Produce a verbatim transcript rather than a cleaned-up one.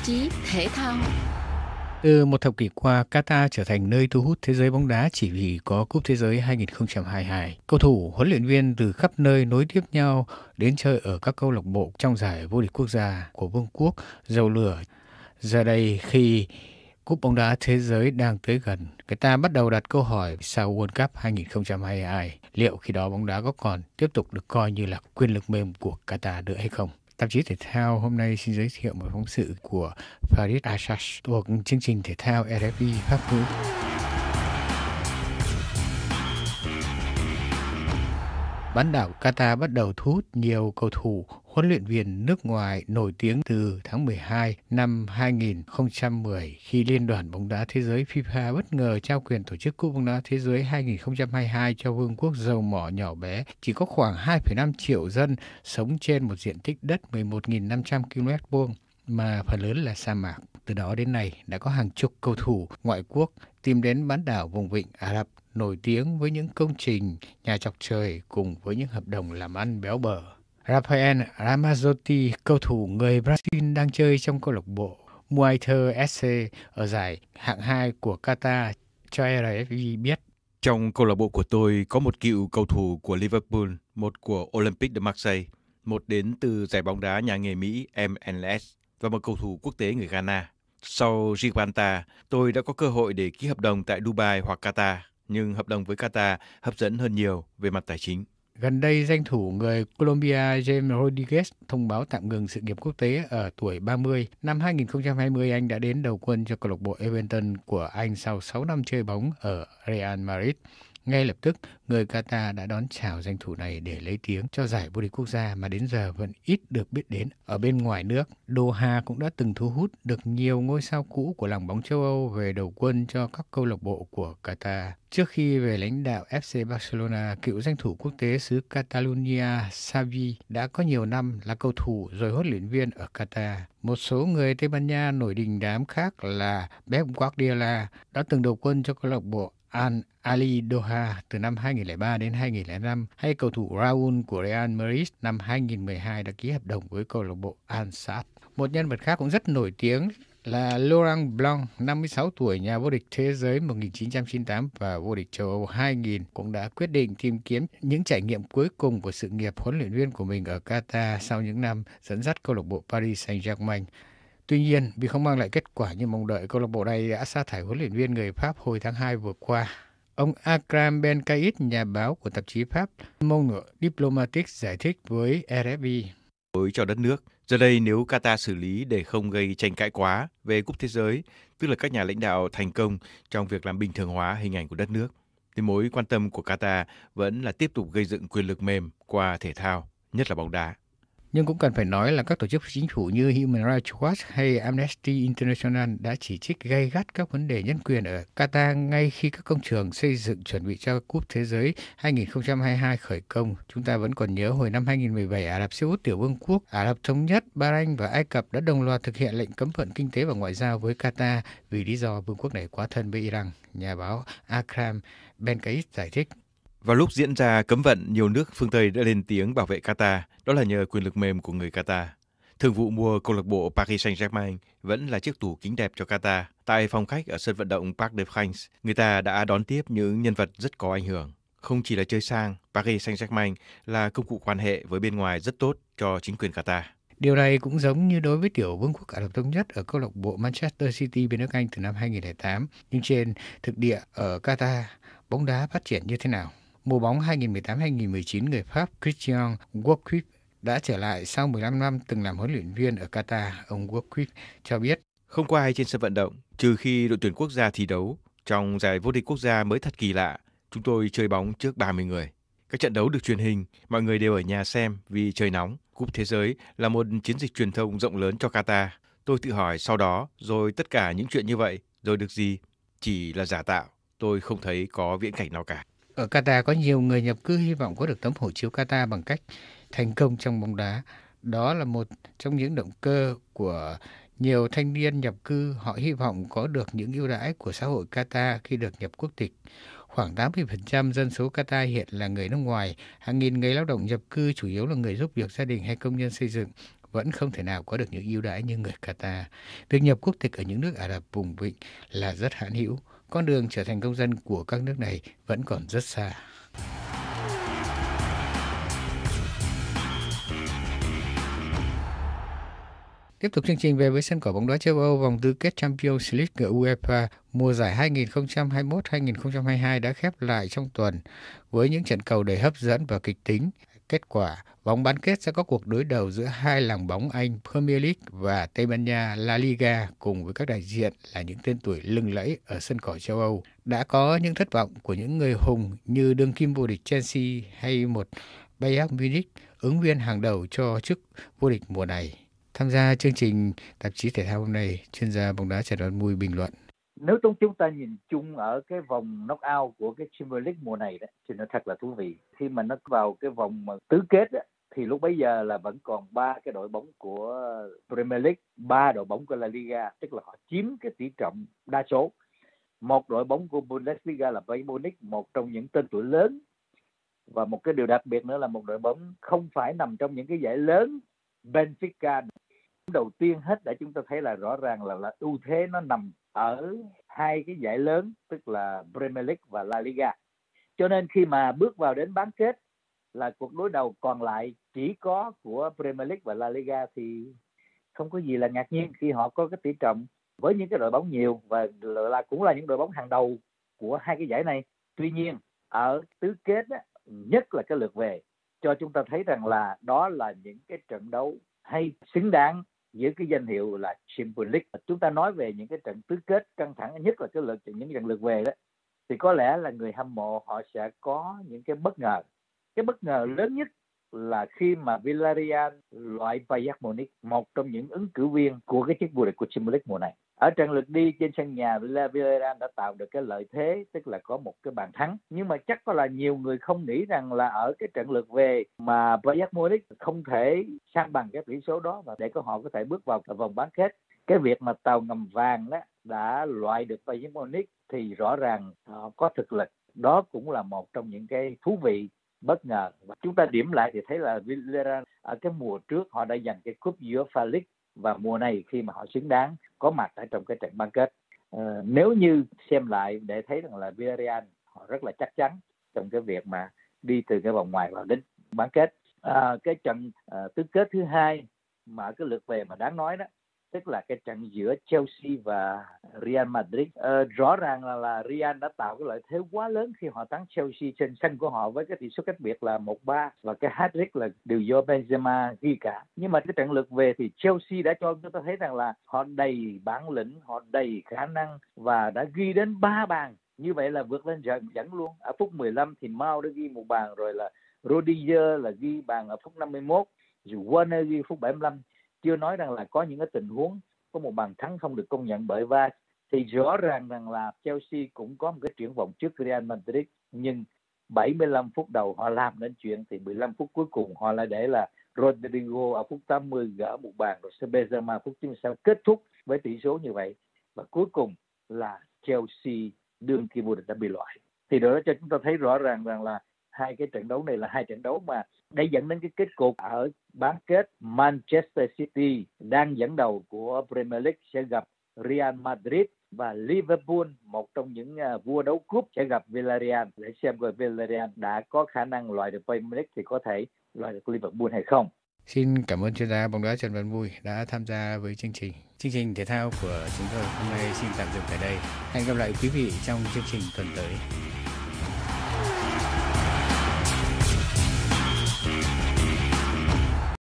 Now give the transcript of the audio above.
chí thể thao. Từ một thập kỷ qua, Qatar trở thành nơi thu hút thế giới bóng đá chỉ vì có Cúp Thế giới hai không hai hai. Cầu thủ, huấn luyện viên từ khắp nơi nối tiếp nhau đến chơi ở các câu lạc bộ trong giải vô địch quốc gia của Vương quốc dầu lửa. Giờ đây, khi Cúp bóng đá thế giới đang tới gần, người ta bắt đầu đặt câu hỏi sau World Cup hai không hai hai, liệu khi đó bóng đá có còn tiếp tục được coi như là quyền lực mềm của Qatar nữa hay không? Tạp chí thể thao hôm nay xin giới thiệu một phóng sự của Farid Ashash thuộc chương trình thể thao rờ ép i Pháp ngữ. Bán đảo Qatar bắt đầu thu hút nhiều cầu thủ, huấn luyện viên nước ngoài nổi tiếng từ tháng mười hai năm hai không một không khi Liên đoàn bóng đá thế giới FIFA bất ngờ trao quyền tổ chức Cúp bóng đá thế giới hai không hai hai cho vương quốc dầu mỏ nhỏ bé, chỉ có khoảng hai phẩy năm triệu dân sống trên một diện tích đất mười một nghìn năm trăm ki lô mét vuông mà phần lớn là sa mạc. Từ đó đến nay đã có hàng chục cầu thủ ngoại quốc tìm đến bán đảo vùng vịnh Ả Rập nổi tiếng với những công trình nhà chọc trời cùng với những hợp đồng làm ăn béo bở. Rafael Ramazotti, cầu thủ người Brazil đang chơi trong câu lạc bộ Muayter ép xê ở giải hạng hai của Qatar, cho rờ ép i biết. Trong câu lạc bộ của tôi có một cựu cầu thủ của Liverpool, một của Olympique de Marseille, một đến từ giải bóng đá nhà nghề Mỹ em lờ ét và một cầu thủ quốc tế người Ghana. Sau Gibraltar, tôi đã có cơ hội để ký hợp đồng tại Dubai hoặc Qatar, nhưng hợp đồng với Qatar hấp dẫn hơn nhiều về mặt tài chính. Gần đây, danh thủ người Colombia James Rodriguez thông báo tạm ngừng sự nghiệp quốc tế ở tuổi ba mươi. Năm hai không hai không, anh đã đến đầu quân cho câu lạc bộ Everton của Anh sau sáu năm chơi bóng ở Real Madrid. Ngay lập tức, người Qatar đã đón chào danh thủ này để lấy tiếng cho giải vô địch quốc gia mà đến giờ vẫn ít được biết đến ở bên ngoài nước. Doha cũng đã từng thu hút được nhiều ngôi sao cũ của làng bóng châu Âu về đầu quân cho các câu lạc bộ của Qatar. Trước khi về lãnh đạo ép xê Barcelona, cựu danh thủ quốc tế xứ Catalonia Xavi đã có nhiều năm là cầu thủ rồi huấn luyện viên ở Qatar. Một số người Tây Ban Nha nổi đình đám khác là Pep Guardiola đã từng đầu quân cho câu lạc bộ Al Ahly Doha từ năm hai không không ba đến hai không không năm, hay cầu thủ Raúl của Real Madrid năm hai không một hai đã ký hợp đồng với câu lạc bộ Al Sadd. Một nhân vật khác cũng rất nổi tiếng là Laurent Blanc, năm mươi sáu tuổi, nhà vô địch thế giới một nghìn chín trăm chín mươi tám và vô địch châu Âu hai nghìn, cũng đã quyết định tìm kiếm những trải nghiệm cuối cùng của sự nghiệp huấn luyện viên của mình ở Qatar sau những năm dẫn dắt câu lạc bộ Paris Saint-Germain. Tuy nhiên, vì không mang lại kết quả như mong đợi, câu lạc bộ này đã sa thải huấn luyện viên người Pháp hồi tháng hai vừa qua. Ông Akram Benkait, nhà báo của tạp chí Pháp Monde Diplomatique, giải thích với rờ ép i. Đối cho đất nước, giờ đây nếu Qatar xử lý để không gây tranh cãi quá về Cúp Thế giới, tức là các nhà lãnh đạo thành công trong việc làm bình thường hóa hình ảnh của đất nước, thì mối quan tâm của Qatar vẫn là tiếp tục gây dựng quyền lực mềm qua thể thao, nhất là bóng đá. Nhưng cũng cần phải nói là các tổ chức chính phủ như Human Rights Watch hay Amnesty International đã chỉ trích gay gắt các vấn đề nhân quyền ở Qatar ngay khi các công trường xây dựng chuẩn bị cho Cúp Thế giới hai không hai hai khởi công. Chúng ta vẫn còn nhớ hồi năm hai không một bảy, Ả Rập Xê Út Tiểu Vương quốc, Ả Rập Thống Nhất, Bahrain và Ai Cập đã đồng loạt thực hiện lệnh cấm vận kinh tế và ngoại giao với Qatar vì lý do vương quốc này quá thân với Iran. Nhà báo Akram Benkait giải thích. Vào lúc diễn ra cấm vận, nhiều nước phương Tây đã lên tiếng bảo vệ Qatar, đó là nhờ quyền lực mềm của người Qatar. Thương vụ mua câu lạc bộ Paris Saint-Germain vẫn là chiếc tủ kính đẹp cho Qatar. Tại phòng khách ở sân vận động Parc des Princes, người ta đã đón tiếp những nhân vật rất có ảnh hưởng. Không chỉ là chơi sang, Paris Saint-Germain là công cụ quan hệ với bên ngoài rất tốt cho chính quyền Qatar. Điều này cũng giống như đối với Tiểu Vương quốc Ả Rập Thống Nhất ở câu lạc bộ Manchester City bên nước Anh từ năm hai không không tám. Nhưng trên thực địa ở Qatar, bóng đá phát triển như thế nào? Mùa bóng hai không một tám hai không một chín, người Pháp Christian Gourcuff đã trở lại sau mười lăm năm từng làm huấn luyện viên ở Qatar. Ông Gourcuff cho biết, không có ai trên sân vận động, trừ khi đội tuyển quốc gia thi đấu. Trong giải vô địch quốc gia mới thật kỳ lạ, chúng tôi chơi bóng trước ba mươi người. Các trận đấu được truyền hình, mọi người đều ở nhà xem vì trời nóng. Cúp Thế giới là một chiến dịch truyền thông rộng lớn cho Qatar. Tôi tự hỏi sau đó, rồi tất cả những chuyện như vậy, rồi được gì? Chỉ là giả tạo, tôi không thấy có viễn cảnh nào cả. Ở Qatar có nhiều người nhập cư hy vọng có được tấm hộ chiếu Qatar bằng cách thành công trong bóng đá. Đó là một trong những động cơ của nhiều thanh niên nhập cư. Họ hy vọng có được những ưu đãi của xã hội Qatar khi được nhập quốc tịch. Khoảng tám mươi phần trăm dân số Qatar hiện là người nước ngoài. Hàng nghìn người lao động nhập cư chủ yếu là người giúp việc gia đình hay công nhân xây dựng. vẫn không thể nào có được những ưu đãi như người Qatar. Việc nhập quốc tịch ở những nước Ả Rập vùng vịnh là rất hạn hữu. Con đường trở thành công dân của các nước này vẫn còn rất xa. Tiếp tục chương trình về với sân cỏ bóng đá châu Âu, vòng tứ kết Champions League của UEFA mùa giải hai nghìn không trăm hai mươi mốt hai nghìn không trăm hai mươi hai đã khép lại trong tuần với những trận cầu đầy hấp dẫn và kịch tính. Kết quả, vòng bán kết sẽ có cuộc đối đầu giữa hai làng bóng Anh Premier League và Tây Ban Nha La Liga cùng với các đại diện là những tên tuổi lừng lẫy ở sân cỏ châu Âu. Đã có những thất vọng của những người hùng như đương kim vô địch Chelsea hay một Bayern Munich, ứng viên hàng đầu cho chức vô địch mùa này. Tham gia chương trình tạp chí thể thao hôm nay, chuyên gia bóng đá Trần Văn Mui bình luận. Nếu trong chúng ta nhìn chung ở cái vòng knock-out của cái Champions League mùa này đó, thì nó thật là thú vị. Khi mà nó vào cái vòng tứ kết đó, thì lúc bấy giờ là vẫn còn ba cái đội bóng của Premier League, ba đội bóng của La Liga, tức là họ chiếm cái tỷ trọng đa số. Một đội bóng của Bundesliga là Bayern Munich, một trong những tên tuổi lớn. Và một cái điều đặc biệt nữa là một đội bóng không phải nằm trong những cái giải lớn, Benfica. Đầu tiên hết để chúng ta thấy là rõ ràng là, là ưu thế nó nằm ở hai cái giải lớn, tức là Premier League và La Liga. Cho nên khi mà bước vào đến bán kết là cuộc đối đầu còn lại chỉ có của Premier League và La Liga, thì không có gì là ngạc nhiên khi họ có cái tỷ trọng với những cái đội bóng nhiều và là cũng là những đội bóng hàng đầu của hai cái giải này. Tuy nhiên ở tứ kết á, nhất là cái lượt về cho chúng ta thấy rằng là đó là những cái trận đấu hay, xứng đáng với cái danh hiệu là Champions League. Chúng ta nói về những cái trận tứ kết căng thẳng nhất là cái lượt những trận lượt về đó, thì có lẽ là người hâm mộ họ sẽ có những cái bất ngờ. Cái bất ngờ lớn nhất là khi mà Villarreal loại Bayern Munich, một trong những ứng cử viên của cái chức vô địch của Champions League mùa này. Ở trận lượt đi trên sân nhà, Villarreal đã tạo được cái lợi thế, tức là có một cái bàn thắng. Nhưng mà chắc có là nhiều người không nghĩ rằng là ở cái trận lượt về mà Bayern Munich không thể san bằng cái tỷ số đó và để có họ có thể bước vào vòng bán kết. Cái việc mà tàu ngầm vàng đó đã loại được Bayern Munich thì rõ ràng họ có thực lực. Đó cũng là một trong những cái thú vị, bất ngờ. Và chúng ta điểm lại thì thấy là Villarreal ở cái mùa trước họ đã giành cái cúp UEFA League và mùa này khi mà họ xứng đáng có mặt ở trong cái trận bán kết. Ờ, nếu như xem lại để thấy rằng là Villarreal họ rất là chắc chắn trong cái việc mà đi từ cái vòng ngoài vào đến bán kết. À, cái trận à, tứ kết thứ hai mà ở cái lượt về mà đáng nói đó, tức là cái trận giữa Chelsea và Real Madrid. Ờ, rõ ràng là, là Real đã tạo cái lợi thế quá lớn khi họ thắng Chelsea trên sân của họ với cái tỷ số cách biệt là một ba và cái hat-trick là đều do Benzema ghi cả. Nhưng mà cái trận lượt về thì Chelsea đã cho chúng ta thấy rằng là họ đầy bản lĩnh, họ đầy khả năng và đã ghi đến ba bàn. Như vậy là vượt lên trận dẫn luôn. Ở phút mười lăm thì Mount đã ghi một bàn, rồi là Rudiger là ghi bàn ở phút năm mươi mốt, rồi Werner ghi phút bảy mươi lăm. Chưa nói rằng là có những cái tình huống có một bàn thắng không được công nhận bởi vê a rờ, thì rõ ràng rằng là Chelsea cũng có một cái triển vọng trước Real Madrid, nhưng bảy mươi lăm phút đầu họ làm đến chuyện thì mười lăm phút cuối cùng họ lại để là Rodrigo ở phút tám mươi gỡ một bàn, rồi Benzema phút chín mươi sáu kết thúc với tỷ số như vậy và cuối cùng là Chelsea đương kim vô địch đã bị loại. Thì đó cho chúng ta thấy rõ ràng rằng là hai cái trận đấu này là hai trận đấu mà để dẫn đến cái kết cục ở bán kết. Manchester City đang dẫn đầu của Premier League sẽ gặp Real Madrid và Liverpool, một trong những uh, vua đấu cúp, sẽ gặp Villarreal để xem coi Villarreal đã có khả năng loại được Premier League thì có thể loại được Liverpool hay không. Xin cảm ơn chuyên gia bóng đá Trần Văn Mui đã tham gia với chương trình. Chương trình thể thao của chúng tôi hôm nay xin tạm dừng tại đây. Hẹn gặp lại quý vị trong chương trình tuần tới.